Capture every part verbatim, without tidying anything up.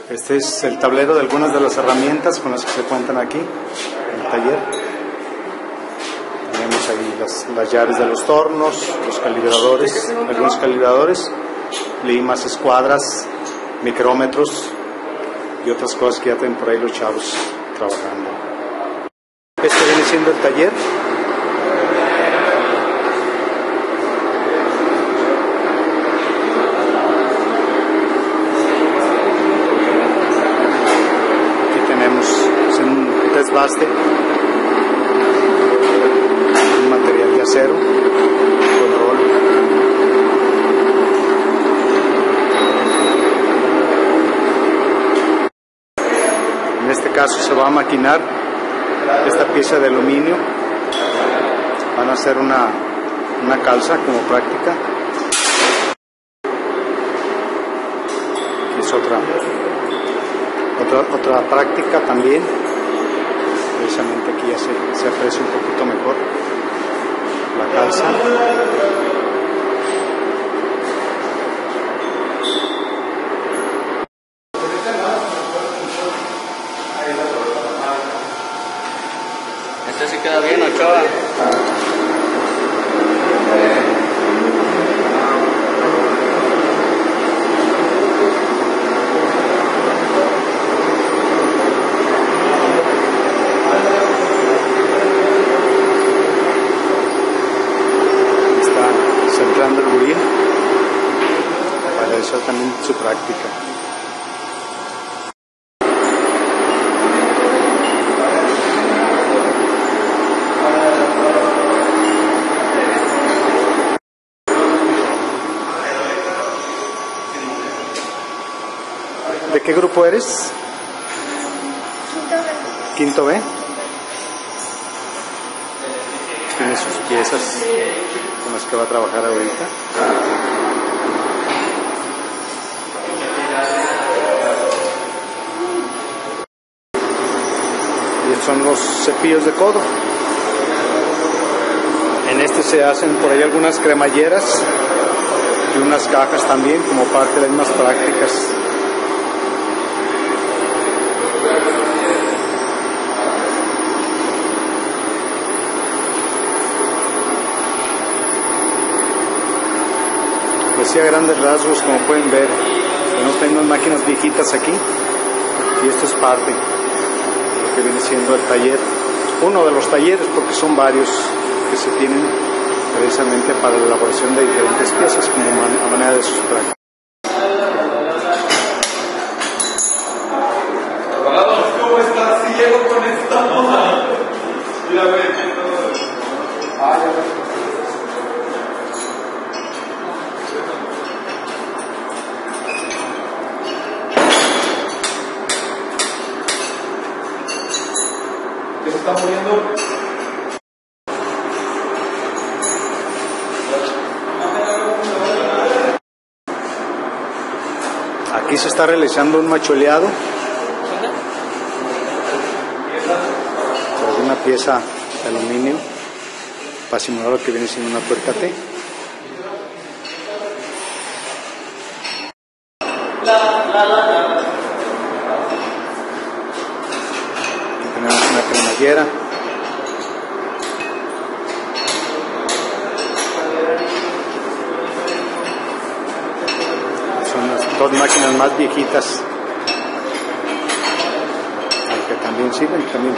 Este es el tablero de algunas de las herramientas con las que se cuentan aquí en el taller. Tenemos ahí las, las llaves de los tornos, los calibradores, algunos calibradores, limas, escuadras, micrómetros y otras cosas que ya tienen por ahí los chavos trabajando. Este viene siendo el taller. Aquí tenemos es un desbaste, un material de acero, control. En este caso se va a maquinar esta pieza de aluminio. Van a hacer una, una calza como práctica. Aquí es otra, otra, otra práctica también. Precisamente aquí ya se, se aprecia un poquito mejor la calza. Este sí queda bien, Ochoa. Está centrando el buril para realizar también su práctica. ¿De qué grupo eres? Quinto B. Tiene sus piezas con las que va a trabajar ahorita. Y estos son los cepillos de codo. En este se hacen por ahí algunas cremalleras y unas cajas también como parte de las mismas prácticas. Pues sí, a grandes rasgos, como pueden ver, tenemos también unas máquinas viejitas aquí y esto es parte de lo que viene siendo el taller, uno de los talleres, porque son varios que se tienen precisamente para la elaboración de diferentes piezas como man a manera de sus prácticas. ¿Cómo estás? Si llego con esto. Mira, ve. Ah, ya. ¿Qué se está muriendo? Aquí se está realizando un macholeado sobre una pieza de aluminio para simular lo que viene siendo una tuerca T. Aquí tenemos una cremallera. Son las dos máquinas más viejitas, aunque también sirven, también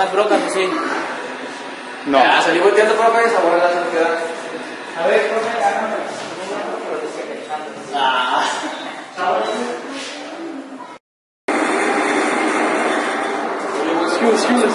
las brocas, sí. No. Ah, salí volteando por acá y esa borra la sanidad. A ver, profe, hágame. Ah. Excuse, excuse.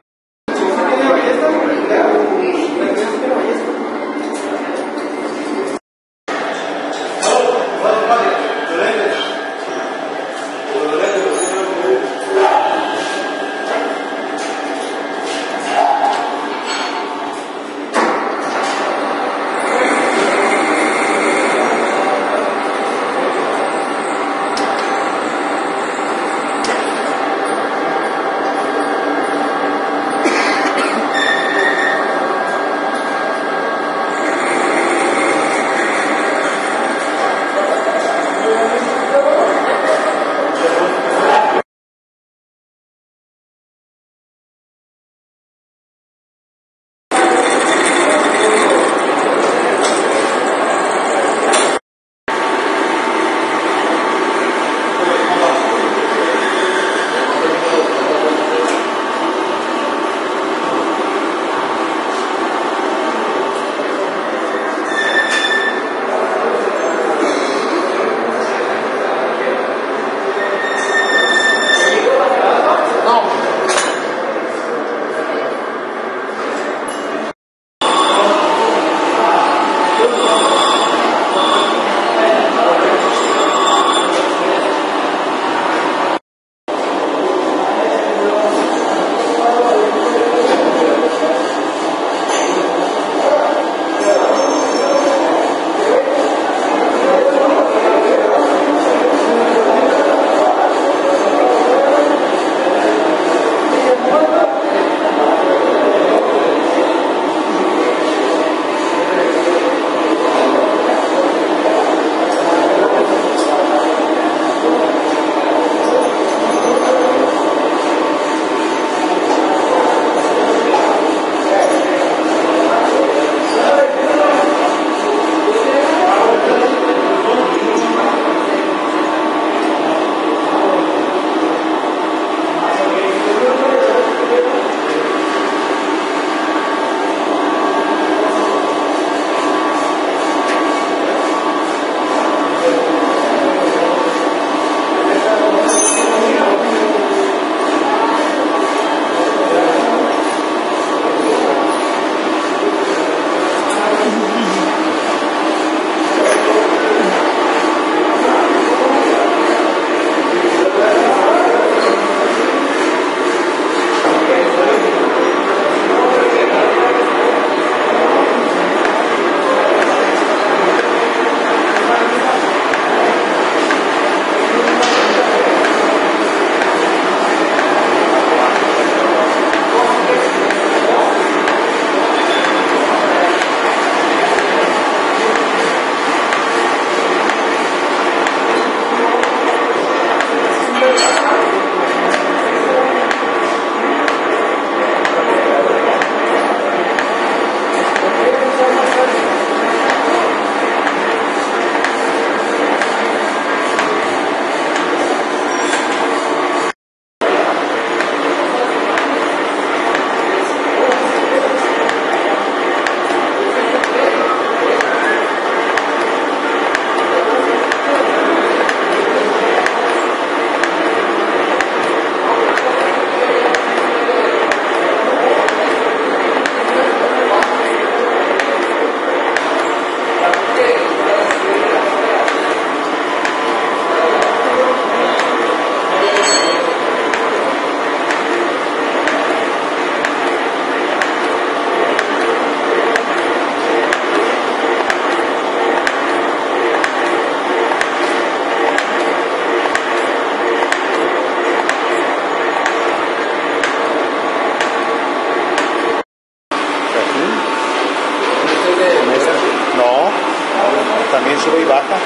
también sube y baja.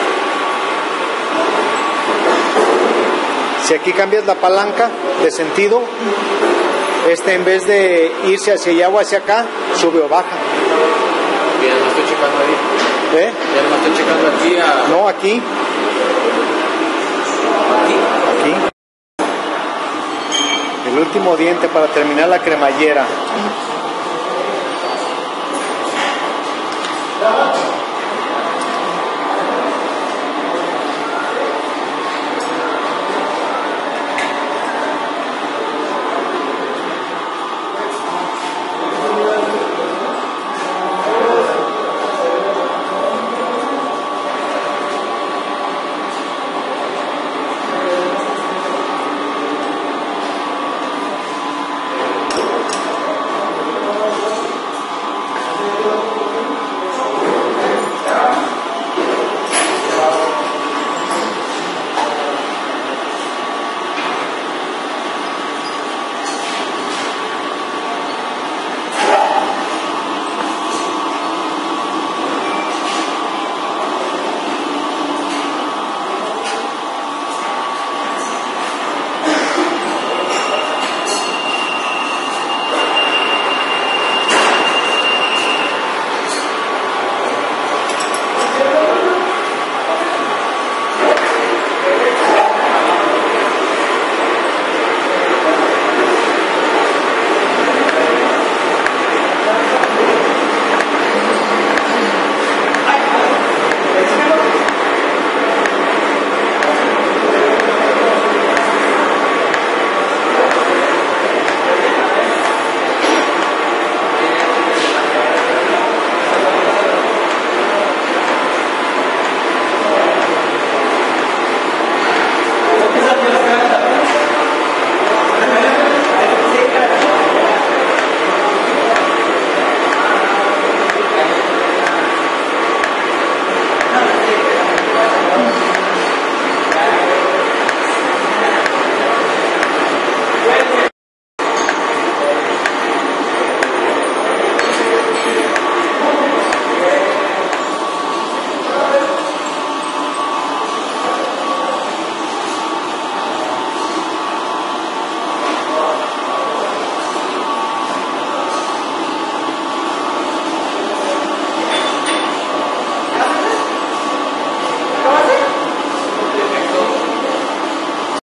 Si aquí cambias la palanca de sentido, este en vez de irse hacia allá o hacia acá, sube o baja. Ya no estoy checando ahí. ¿Eh? Ya no estoy checando aquí a... No, aquí. Aquí. Aquí. El último. último diente para terminar la cremallera.